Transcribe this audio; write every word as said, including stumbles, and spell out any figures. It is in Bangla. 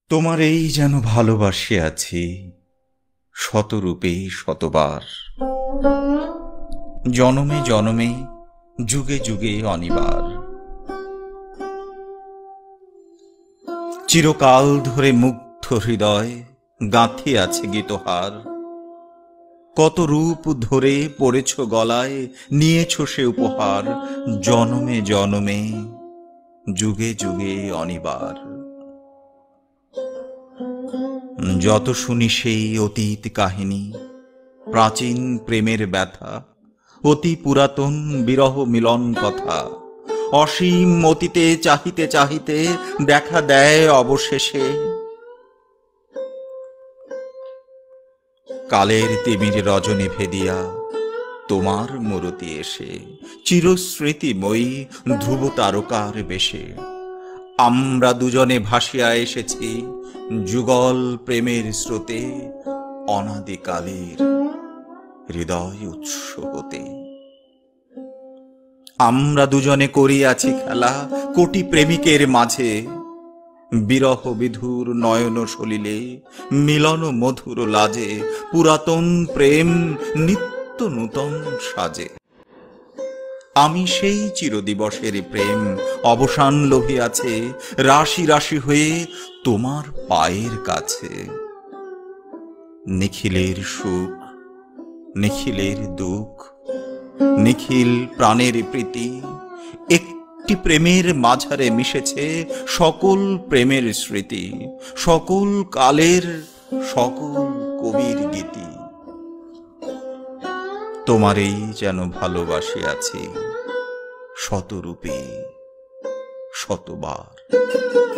তোমার এই যেন ভালোবাসি আছি শতরূপে শতবার, জনমে জনমে যুগে যুগে অনিবার। চিরকাল ধরে মুগ্ধ হৃদয় গাঁথি আছে গীতহার। কত রূপ ধরে পড়েছ গলায়, নিয়েছ সে উপহার, জনমে জনমে যুগে যুগে অনিবার। যত শুনি সেই অতীত কাহিনী, প্রাচীন প্রেমের ব্যথা, অতি পুরাতন বিরহ মিলন কথা, অসীম অতীতে চাহিতে চাহিতে দেখা দেয় অবশেষে কালের তিমির রজনী ভেদিয়া তোমার মূরতি এসে, চিরস্মৃতিময়ী ধ্রুব তারকার বেশে। আমরা দুজনে ভাসিয়া এসেছি যুগল প্রেমের স্রোতে, অনাদিকালের হৃদয় উৎস হতে। আমরা দুজনে করিয়াছি খেলা কোটি প্রেমিকের মাঝে, বিরহ বিধুর নয়ন সলিলে মিলন মধুর লাজে, পুরাতন প্রেম নিত্য নূতন সাজে। আমি সেই চিরদিবসের প্রেম, অবসান লোভিয়াছে রাশি রাশি হয়ে তোমার পায়ের কাছে। নিখিলের সুখ নিখিলের দুঃখ, নিখিল প্রাণের প্রীতি, একটি প্রেমের মাঝারে মিশেছে সকল প্রেমের স্মৃতি, সকল কালের সকল কবির গীতি। তোমারই যেন ভালোবাসি আছি শতরূপে শতবার।